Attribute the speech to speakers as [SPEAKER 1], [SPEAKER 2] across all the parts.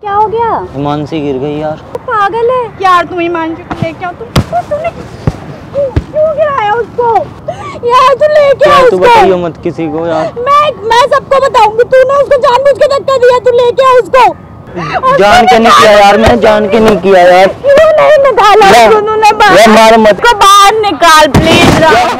[SPEAKER 1] क्या हो गया?
[SPEAKER 2] हिमांशी गिर गई यार।
[SPEAKER 1] तो पागल है यार, तुम हिमांशी को लेके आओ। तुमने क्यों गिराया उसको यार? तू लेके आओ उसको।
[SPEAKER 2] बताइयो मत किसी को यार।
[SPEAKER 1] मैं सबको बताऊंगी। तूने उसको जानबूझ के धक्का दिया। तू लेके आ उसको।
[SPEAKER 2] जान के नहीं किया यार, मैं जान के नहीं किया यार।
[SPEAKER 1] क्यों नहीं निकाला तूने?
[SPEAKER 2] मार मत
[SPEAKER 1] को बाहर निकाल प्लीज।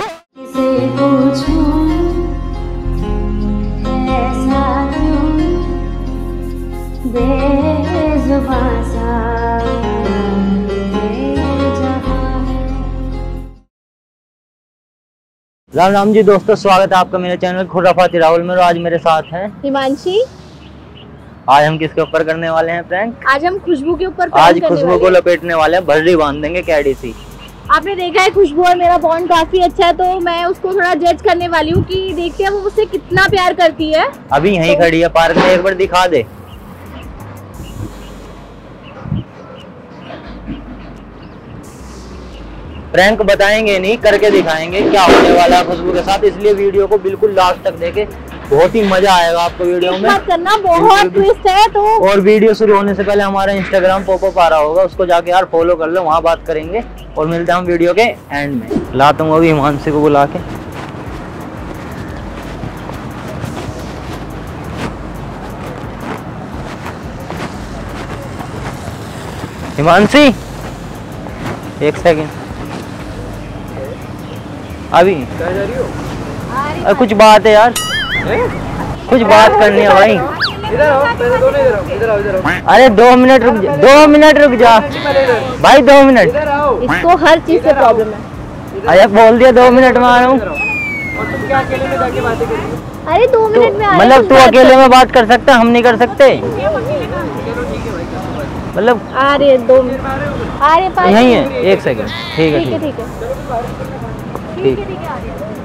[SPEAKER 2] राम राम जी दोस्तों, स्वागत है आपका मेरे चैनल खुराफाती राहुल में। आज मेरे साथ हैं
[SPEAKER 1] हिमांशी।
[SPEAKER 2] आज हम किसके ऊपर करने वाले हैं प्रैंक?
[SPEAKER 1] आज हम खुशबू के ऊपर
[SPEAKER 2] आज खुशबू को लपेटने वाले हैं, भर्री बांध देंगे कैडी सी।
[SPEAKER 1] आपने देखा है खुशबू और मेरा बॉन्ड काफी अच्छा है, तो मैं उसको थोड़ा जज करने वाली हूँ कि देखते हैं वो मुझसे कितना प्यार करती है।
[SPEAKER 2] अभी यहीं खड़ी है पार्क में, एक बार दिखा दे। प्रैंक बताएंगे नहीं, करके दिखाएंगे क्या होने वाला है खुशबू के साथ, इसलिए वीडियो को बिल्कुल लास्ट तक देखे, बहुत ही मजा आएगा आपको वीडियो में।
[SPEAKER 1] बात करना बहुत ट्विस्ट है तो। और
[SPEAKER 2] वीडियो शुरू होने से पहले हमारा इंस्टाग्राम पॉपअप आ रहा होगा, उसको जाके यार फॉलो कर लो, वहाँ बात करेंगे। और मिलते हैं हम वीडियो के एंड में। लाता हूँ अभी हिमांशी को बुला के। हिमांशी एक सेकेंड, अभी
[SPEAKER 3] क्या जा रही हो?
[SPEAKER 2] कुछ बात है यार, कुछ बात करनी है भाई।
[SPEAKER 3] इधर आओ, पहले दोनों इधर आओ, इधर आओ, इधर आओ।
[SPEAKER 2] अरे 2 मिनट रुक जा, 2 मिनट रुक जा भाई, 2 मिनट।
[SPEAKER 3] इधर आओ।
[SPEAKER 1] इसको हर चीज से प्रॉब्लम है।
[SPEAKER 2] अरे बोल दिया 2 मिनट में आ रहा हूँ।
[SPEAKER 3] और तुम क्या अकेले में जाके बातें कर रही हो?
[SPEAKER 1] अरे 2 मिनट में
[SPEAKER 2] मतलब तू अकेले में बात कर सकता, हम नहीं कर सकते?
[SPEAKER 3] चलो ठीक है भाई,
[SPEAKER 2] मतलब
[SPEAKER 1] अरे 2 मिनट, अरे पास
[SPEAKER 2] यही है, 1 सेकंड। ठीक है
[SPEAKER 1] ठीक है
[SPEAKER 2] ठीक
[SPEAKER 1] ठीक है
[SPEAKER 2] ठीक।
[SPEAKER 1] ठीक है, आ रही है।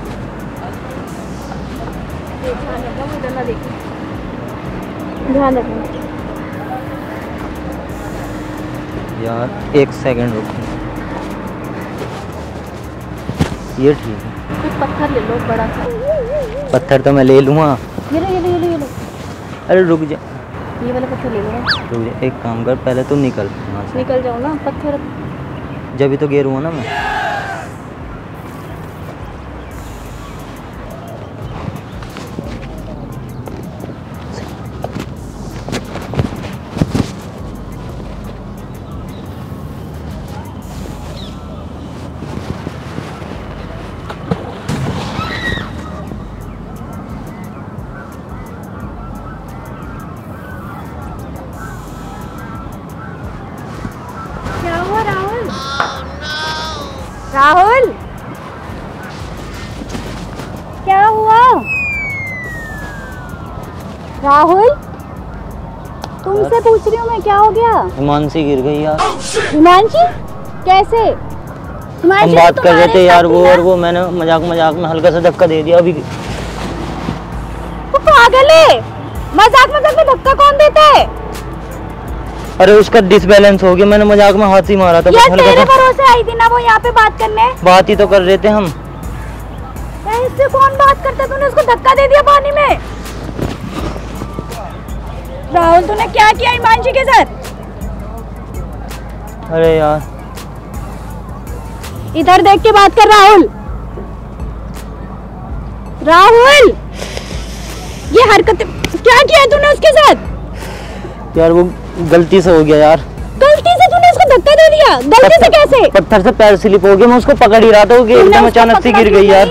[SPEAKER 1] ध्यान रखना
[SPEAKER 2] यार, 1 सेकंड रुक, ये ठीक है।
[SPEAKER 1] कुछ पत्थर ले लो बड़ा सा।
[SPEAKER 2] पत्थर तो मैं ले लूँगा।
[SPEAKER 1] ये लो ये लो ये लो ये लो,
[SPEAKER 2] अरे रुक जा,
[SPEAKER 1] ये वाला पत्थर ले लो ना।
[SPEAKER 2] रुक जा, एक काम कर, पहले तू निकल यहाँ से।
[SPEAKER 1] निकल जाओ ना पत्थर।
[SPEAKER 2] जब भी तो गिरूँगा ना मैं।
[SPEAKER 1] क्या हुआ राहुल? राहुल क्या हुआ? राहुल तुमसे पूछ रही हूँ मैं, क्या हो गया?
[SPEAKER 2] हिमांशी गिर गई यार।
[SPEAKER 1] हिमांशी कैसे?
[SPEAKER 2] हम बात कर रहे थे यार, वो मैंने मजाक में हल्का सा धक्का दे दिया अभी।
[SPEAKER 1] वो पागल है, मजाक में धक्का कौन देता है?
[SPEAKER 2] अरे उसका डिसबैलेंस हो गया, मैंने मजाक में हाथ ही मारा था।
[SPEAKER 1] यार तेरे भरोसे आई थी ना वो यहाँ पे बात करने।
[SPEAKER 2] बात ही तो कर रहे थे हम।
[SPEAKER 1] इससे कौन बात करता? तूने उसको धक्का दे दिया पानी में। राहुल तूने क्या किया हिमांशी के साथ?
[SPEAKER 2] अरे यार
[SPEAKER 1] इधर देख के बात कर राहुल। राहुल ये हरकत क्या किया तूने उसके साथ?
[SPEAKER 2] यार वो गलती से हो गया यार।
[SPEAKER 1] गलती से तूने उसको धक्का दे दिया? गलती से कैसे?
[SPEAKER 2] पत्थर से पैर स्लिप हो गया, मैं उसको पकड़ ही रहा था, वो एकदम अचानक से गिर गई यार।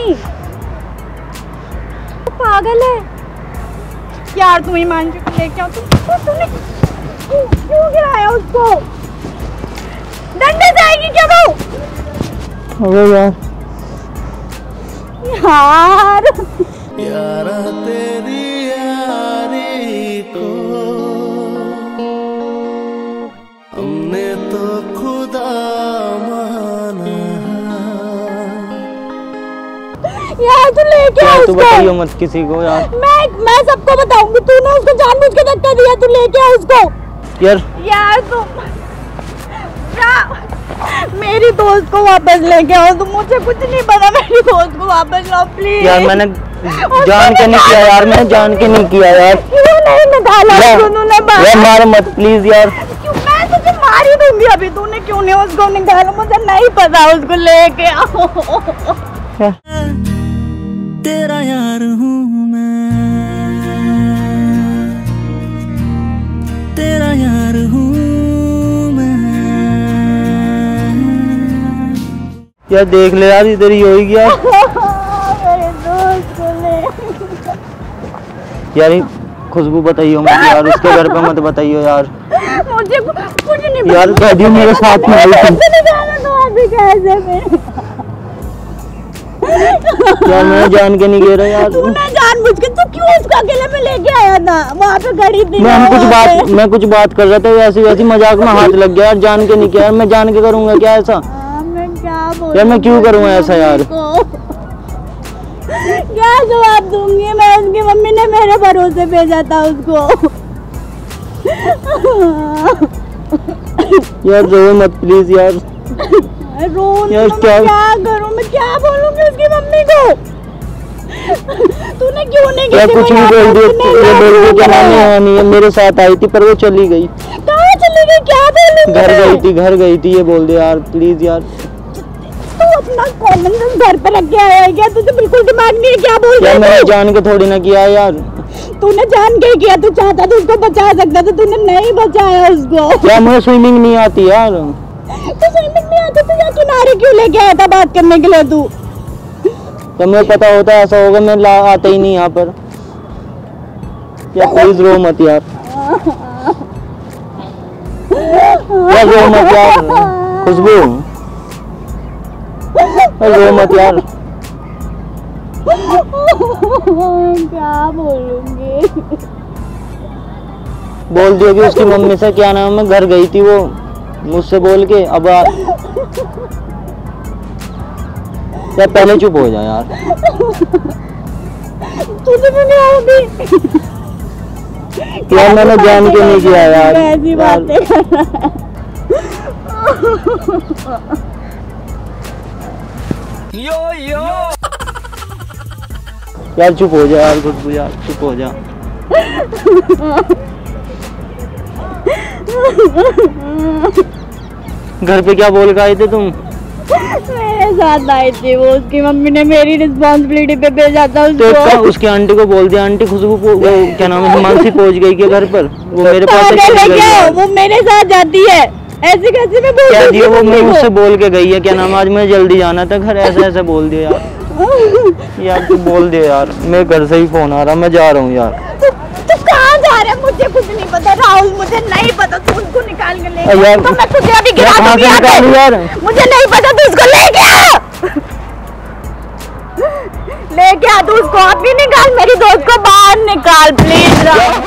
[SPEAKER 1] पागल है यार, तुम हिमांशी को लेके आओ। तुमने क्यों गिराया उसको? डंडे से आएगी क्या वो?
[SPEAKER 2] अबे यार
[SPEAKER 1] यार
[SPEAKER 4] तेरी यारी को हमने तो खुदा माना।
[SPEAKER 1] यार तू लेके आ
[SPEAKER 2] तू
[SPEAKER 1] उसको।
[SPEAKER 2] बताइयो मत किसी को यार।
[SPEAKER 1] मैं सबको बताऊंगी। तूने उसको जानबूझ के धक्का दिया। तू लेके आ उसको। यार तुम मेरी दोस्त को वापस लेके आओ। तुम मुझे कुछ नहीं पता, मेरी दोस्त को वापस लाओ प्लीज।
[SPEAKER 2] यार मैंने जान के नहीं किया यार, मैं जान के नहीं किया यार।
[SPEAKER 1] क्यों नहीं निकाला तूने बाहर?
[SPEAKER 2] यार मार मत प्लीज यार।
[SPEAKER 1] क्यों, मैं तुझे मार ही दूंगी अभी। तूने क्यों नहीं उसको निकाला? मुझे नहीं पता, उसको लेके आओ।
[SPEAKER 4] तेरा यार हूँ मैं, तेरा यार हूँ मैं।
[SPEAKER 2] यार देख ले यार, इधर ही होगी यार।
[SPEAKER 1] मेरे दोस्त को ले।
[SPEAKER 2] यार खुशबू बताइयो मत यार, उसके घर पे मत बताइयो यार।
[SPEAKER 1] मुझे नहीं
[SPEAKER 2] यार कह दियो मेरे साथ में आई थी। यार मैं जान के नहीं गिर रहा यार।
[SPEAKER 1] तूने जानबूझ के, तू क्यों उसको अकेले में लेके आया था? वहाँ पे खड़ी थी।
[SPEAKER 2] मैं कुछ बात कर रहा था, वैसे वैसे मजाक में हाथ लग गया यार। जान के नहीं किया यार, मैं जान के करूंगा क्या ऐसा?
[SPEAKER 1] मैं क्या बोलूं
[SPEAKER 2] यार मैं क्यों करूंगा ऐसा यार?
[SPEAKER 1] क्या जवाब दूंगी मैं? उसकी मम्मी ने मेरे भरोसे भेजा था उसको।
[SPEAKER 2] यार रो मत प्लीज यार।
[SPEAKER 1] यार क्या करूं मैं? क्या बोलूंगी उसकी मम्मी को? तूने क्यों नहीं
[SPEAKER 2] यार कुछ भी बोल दिया, ये बोल दिया क्या नाम है, मेरे साथ आई थी पर वो चली गई।
[SPEAKER 1] कहाँ चली गई? क्या बोलूं?
[SPEAKER 2] घर गई थी ये बोल दिया यार। प्लीज यार,
[SPEAKER 1] तू अपना कॉमन सेंस घर पे रख के आया है क्या? तुझे बिल्कुल दिमाग नहीं है? क्या बोल रहा है?
[SPEAKER 2] मैंने जान के थोड़ी ना किया यार।
[SPEAKER 1] तूने जान के किया। तू चाहता तो उसको बचा सकता था, तूने नहीं बचाया उसको।
[SPEAKER 2] यार मुझे स्विमिंग नहीं आती यार।
[SPEAKER 1] तो स्विमिंग नहीं आती तो यहाँ किनारे क्यों लेके आया था बात करने के लिए तू?
[SPEAKER 2] तो मुझे पता होता ऐसा होगा, मैं आता ही नहीं यहाँ पर। यार प्लीज रो मत यार। यार रो मत यार खुशबू, रो मत यार।
[SPEAKER 1] क्या बोलूंगी?
[SPEAKER 2] बोल दियो कि उसकी मम्मी से क्या नाम है, घर गई थी वो मुझसे बोल के। अब यार पहले चुप हो जा यार।
[SPEAKER 1] तुझे भी नहीं आओगी?
[SPEAKER 2] यार मैंने जान के नहीं किया यार।
[SPEAKER 1] ऐसी बातें कर रहा है।
[SPEAKER 2] यार चुप हो जा यार खुशबू यार, चुप हो जा। घर पे क्या बोल के आए थे तुम?
[SPEAKER 1] मेरे साथ आई थी वो। उसकी मम्मी ने मेरी रिस्पॉन्सिबिलिटी पे भेजा था उसको।
[SPEAKER 2] तो उसकी आंटी को बोल दिया, आंटी खुशबू वो क्या नाम है हिमांशी पहुंच गई क्या घर पर? वो मेरे पास
[SPEAKER 1] वो मेरे साथ जाती है। ऐसे कैसे मैं बोल
[SPEAKER 2] क्या दिया? वो मैं उससे बोल के गई है क्या नाम, आज मुझे जल्दी जाना था घर, ऐसा बोल दिया यार। यार तू बोल दे यार, मेरे घर से ही फोन आ रहा, मैं जा रहा हूँ यार।
[SPEAKER 1] तू कहाँ जा रहा है? मुझे कुछ नहीं पता राहुल, मुझे नहीं पता। तू उसको निकाल के ले जा। तो मैं तुझे अभी गिरा दूंगी यार। मुझे नहीं पता, तू उसको लेके आ। लेके आ तू उसको, अभी निकाल। मेरी दोस्त को बाहर निकाल प्लीज राहुल।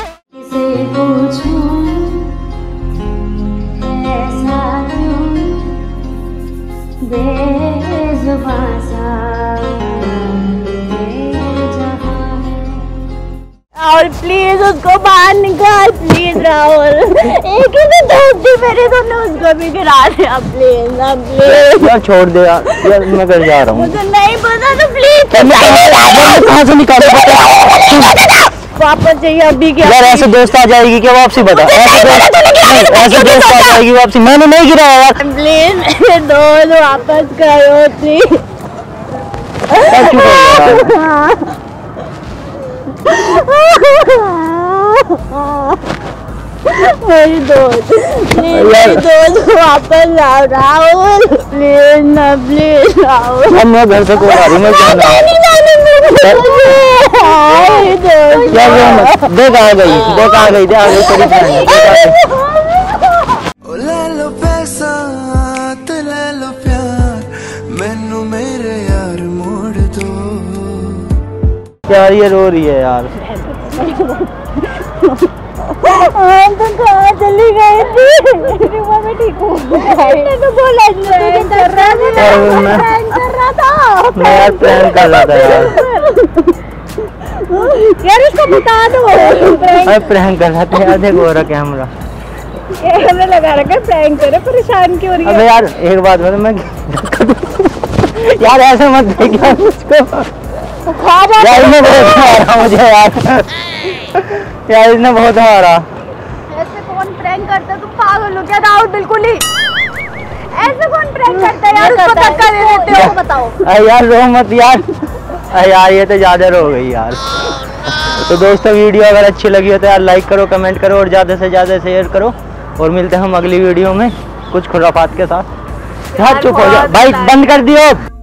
[SPEAKER 1] राहुल प्लीज उसको बाहर निकाल प्लीज राहुल। एक ही तो दोस्त थी मेरे, तो उसको भी गिरा दिया प्लीज ना प्लीज।
[SPEAKER 2] यार छोड़ दे यार, यार मैं घर जा रहा हूँ।
[SPEAKER 1] मुझे नहीं पता तो प्लीज
[SPEAKER 2] कहाँ से निकाल
[SPEAKER 1] वापस चाहिए अभी क्या?
[SPEAKER 2] यार ऐसे दोस्त आ जाएगी क्या वापसी? बता। ऐसे दोस्त आ जाएगी वापसी? मैंने नहीं गिराया यार।
[SPEAKER 1] प्लीज दोस्त वापस करो प्लीज। मेरी दोस्त वापस आओ राहुल प्लीज ना प्लीज राहुल।
[SPEAKER 2] अब मैं घर से कॉल आ रही हूँ, देख आ गई तेरी फ्रेंड।
[SPEAKER 4] ले लो पैसा ते ले लो प्यार, मैनू मेरे यार मोड़ दो।
[SPEAKER 2] यार ये रो रही है यार।
[SPEAKER 1] तो कहाँ चली गई थी? मैं ठीक हूँ। तो बोला तुझे कर रहा था।
[SPEAKER 2] मैं यार प्रैंक कर रहा था यार।
[SPEAKER 1] यार इसको बता दो।
[SPEAKER 2] अरे प्रैंक कर रहा था यार, देखो रहा कैमरा
[SPEAKER 1] लगा रखा है, प्रैंक करे। परेशान क्यों रही है?
[SPEAKER 2] अबे यार एक बात बता, मैं यार ऐसे मत देख यार मुझको।
[SPEAKER 1] तो खा जा।
[SPEAKER 2] यार इसने बहुत मारा मुझे यार। यार इसने बहुत मारा।
[SPEAKER 1] ऐसे कौन प्रैंक करता है? तुम पागल हो क्या राहुल? बिल्कुल ही ऐसे कौन प्रैंक करता है यार? उसको धक्का दे देते हो? बताओ।
[SPEAKER 2] अरे यार रो मत यार। अरे यार ये तो ज्यादा रो गई यार। तो दोस्तों वीडियो अगर अच्छी लगी हो तो यार लाइक करो, कमेंट करो और ज़्यादा से ज़्यादा शेयर करो। और मिलते हैं हम अगली वीडियो में कुछ खुराफात के साथ। यार चुप हो जाओ भाई, बंद कर दियो।